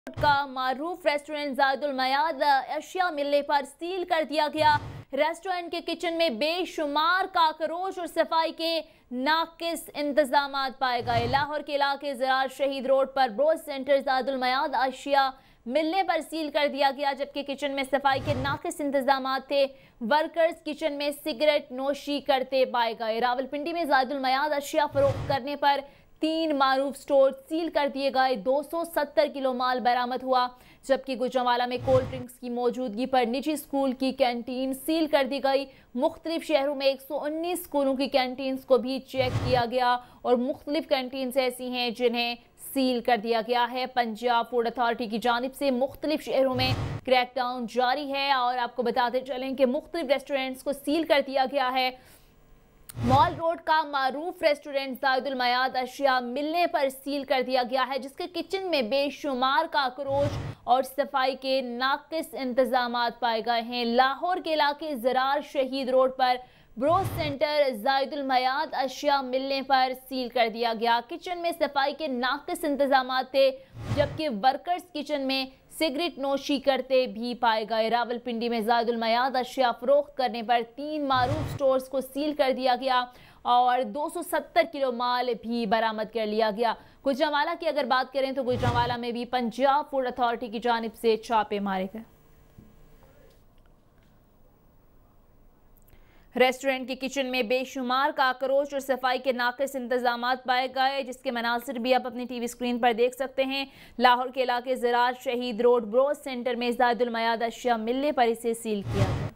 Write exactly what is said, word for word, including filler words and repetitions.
का मारूफ रेस्टोरेंट ज़ायदुल मयाद अशिया मिलने पर सील कर दिया गया। रेस्टोरेंट के किचन में बेशुमार काकरोच और सफाई के नाकिस इंतजाम पाए गए। लाहौर के इलाके ज़रार शहीद रोड पर ब्रोज सेंटर ज़ायदुल मयाद अशिया मिलने पर सील कर दिया गया, जबकि किचन में सफाई के नाकिस इंतजाम थे। वर्कर्स किचन में सिगरेट नोशी करते पाए गए। रावलपिंडी में ज़ायदुल मयाद अशिया फरोख्त करने पर तीन मारूफ स्टोर सील कर दिए गए। दो सौ सत्तर किलो माल बरामद हुआ, जबकि गुजरांवाला में कोल्ड ड्रिंक्स की मौजूदगी पर निजी स्कूल की कैंटीन सील कर दी गई। मुख्तलिफ शहरों में एक सौ उन्नीस स्कूलों की कैंटीन्स को भी चेक किया गया और मुख्तलिफ कैंटीन्स ऐसी हैं जिन्हें सील कर दिया गया है। पंजाब फूड अथॉरिटी की जानिब से मुख्तलिफ शहरों में क्रैकडाउन जारी है और आपको बताते चलें कि मुख्तलिफ रेस्टोरेंट्स को सील कर दिया गया है। मॉल रोड का मारूफ रेस्टोरेंट ज़ायदुल मयाद अशिया मिलने पर सील कर दिया गया है, जिसके किचन में बेशुमार काकरोच और सफाई के नाकिस इंतजाम पाए गए हैं। लाहौर के इलाके ज़रार शहीद रोड पर ब्रोज सेंटर ज़ायदुल मयाद अशिया मिलने पर सील कर दिया गया। किचन में सफाई के नाकिस इंतजाम थे, जबकि वर्कर्स किचन में सिगरेट नोशी करते भी पाए गए। रावलपिंडी में ज़ायदुल मयाद अशिया फरोख्त करने पर तीन मारूफ स्टोर्स को सील कर दिया गया और दो सौ सत्तर किलो माल भी बरामद कर लिया गया। गुजरांवाला की अगर बात करें तो गुजरांवाला में भी पंजाब फूड अथॉरिटी की जानिब से छापे मारे गए। रेस्टोरेंट के किचन में बेशुमार काकरोच और सफाई के नाकिस इंतजामात पाए गए, जिसके मनासिर भी आप अपनी टीवी स्क्रीन पर देख सकते हैं। लाहौर के इलाके ज़रार शहीद रोड ब्रोज सेंटर में ज़ायदुल मयाद अशिया मिलने पर इसे सील किया गया।